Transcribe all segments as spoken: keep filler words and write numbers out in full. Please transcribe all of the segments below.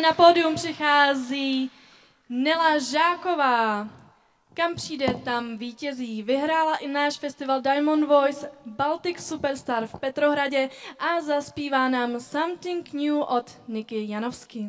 na pódium přichází Nela Žáková. Kam přijde, tam vítězí. Vyhrála i náš festival Diamond Voice Baltic Superstar v Petrohradě a zaspívá nám Something New od Niky Janovsky.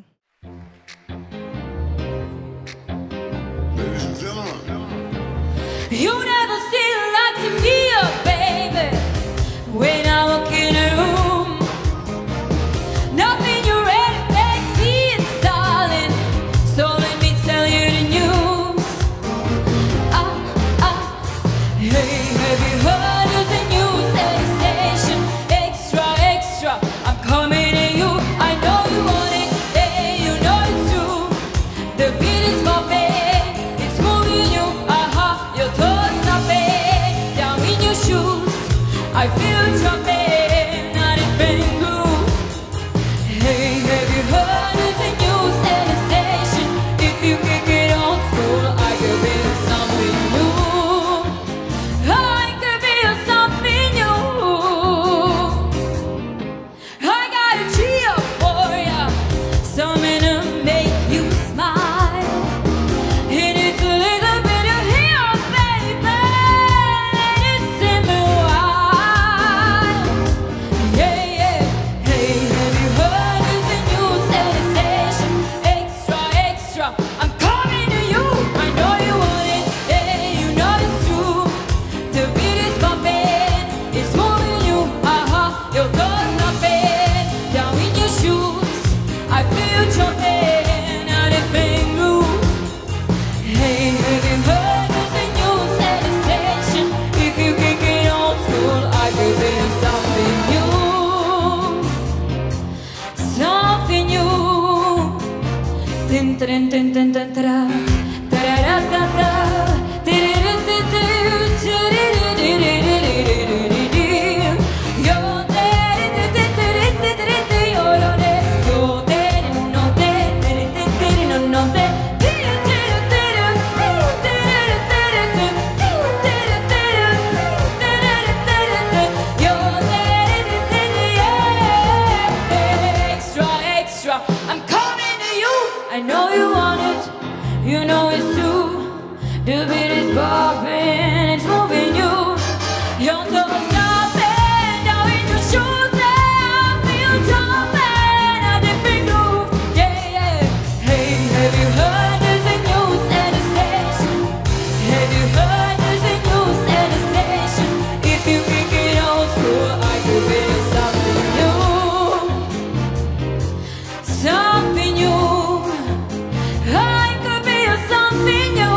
You never see like to me, oh baby. When I walk in a room, nothing you ready, baby, see it, darling. So let me tell you the news. Ah, ah, hey, have you heard of the new sensation? Extra, extra, I'm coming to you. I know you want it, hey, you know it's true. The beat is popping, it's moving you. Aha, your toes snapping down in your shoes. I feel jumping out of blue. Hey, have you heard of the new sensation? If you kick it old school, I could be something new. I could be something new. I got a trio for ya, something to make you smile. And it's a little bit of hero, baby, and it's in the wild. Yeah, yeah. Hey, have you heard of the new sensation? Extra, extra, I'm coming to you. I know you want it, yeah, you know it's true. The beat is bumping, it's moving you. Aha, your toes snapping down in your shoes. I feel jumping out of blue. Hey, have you heard of the new sensation? If you kick it old school, I could be something new. Something new. Tin, tin, tin, tin, tin, tra. Ta-ra-ra-ta-ta. Ti-ri-ri-ti-ti. Ti-ri-ri-ri-ri-ri-ri-ri-ri-ri. Yo, te-ri-ti-ti-ti-ri-ti-ti-ri-ti. Yo, yo, de. Yo, te-ri, no, te, te-ri-ti-ti-ri, no, no, te. Ti-ri-ti-ri-ti-ri. Ti-ri-ti-ri-ti-ri. Ti-ri-ti-ri-ti-ri. Yo, te-ri-ti-ti-ri, yeah. Extra, extra, I'm coming to you. I know you want it, you know it's true. The beat is popping, it's moving you. Your toes snapping down in your shoes, and I feel jumping at the big groove. Yeah, yeah. Hey, have you heard there's a new sensation? Have you heard there's a new sensation? If you kick it old school, I could be something new. Something new. I could be a something new.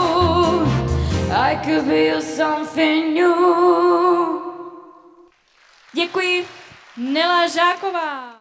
I could be a something new. Děkuji. Nela Žáková.